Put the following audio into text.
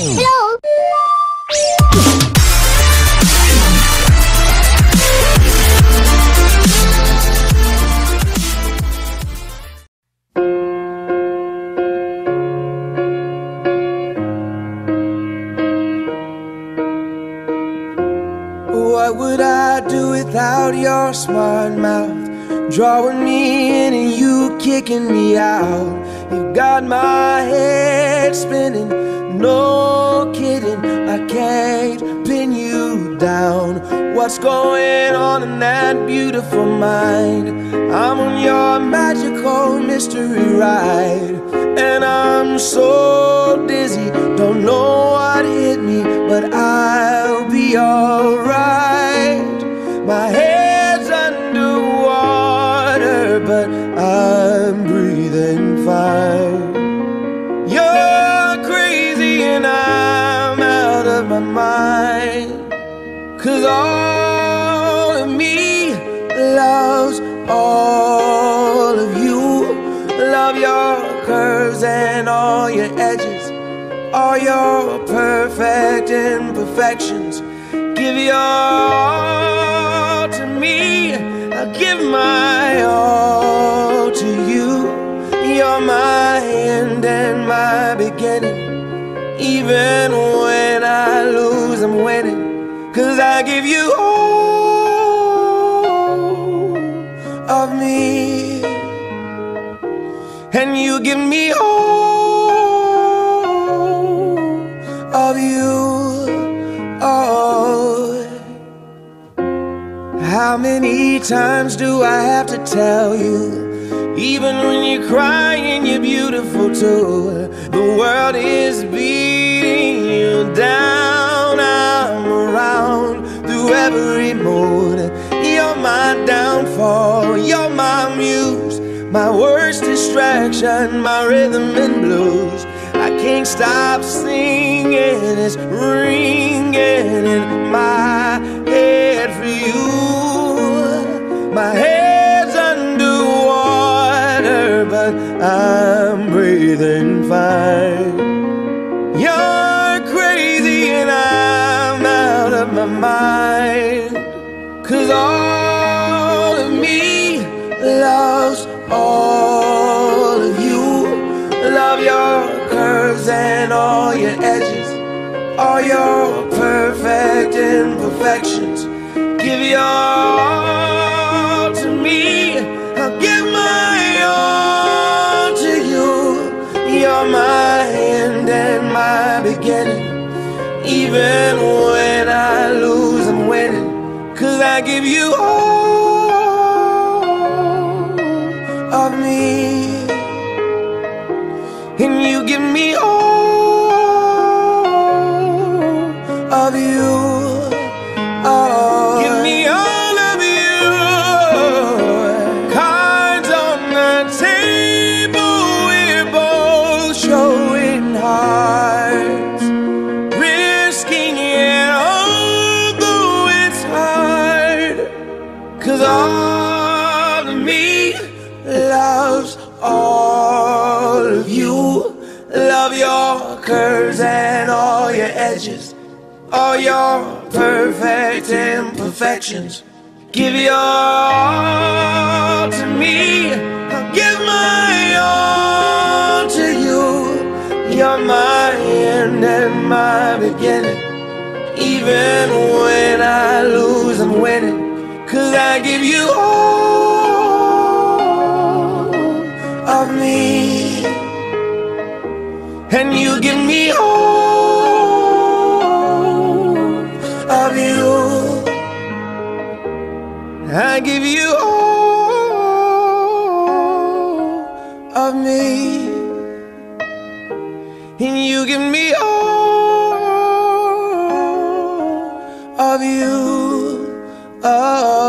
Hello. What would I do without your smart mouth? Drawing me in and you kicking me out. You've got my head spinning, no kidding. I can't pin you down. What's going on in that beautiful mind? I'm on your magical mystery ride, and I'm so dizzy, don't know what hit me, but I'll be alright. My head's underwater, but I'm breathing fine. You're crazy and I'm out of my mind, 'cause all of me loves all of you. Love your curves and all your edges, all your perfect imperfections. Give your all to me, I'll give my all to you. You're my end and my beginning. Even when I lose, I'm winning, 'cause I give you all of me, and you give me all of you. Oh, how many times do I have to tell you? Even when you're crying, you're beautiful too. The world is beating you down. I'm around through every mood. You're my downfall, you're my muse, my worst distraction, my rhythm and blues. I can't stop singing, it's ringing in my head for you. My head's underwater, but I'm breathing fine. You're crazy and I'm out of my mind, 'cause all of me loves all of you. Love your curves and all your edges, all your perfect imperfections. Give your all to me, I'll give my all to you. You're my end and my beginning. Even when I lose, I'm winning, 'cause I give you all of me, and you give me all of you. Oh, give me all of you. Cards on the table, we're both showing hearts, risking it although it's hard, 'cause all of me loves all of you. Love your curves and all your edges, all your perfect imperfections. Give your all to me, I'll give my all to you. You're my end and my beginning. Even when I lose, I'm winning, 'cause I give you all of me, and you give me all of you. I give you all of me, and you give me all of you. Oh.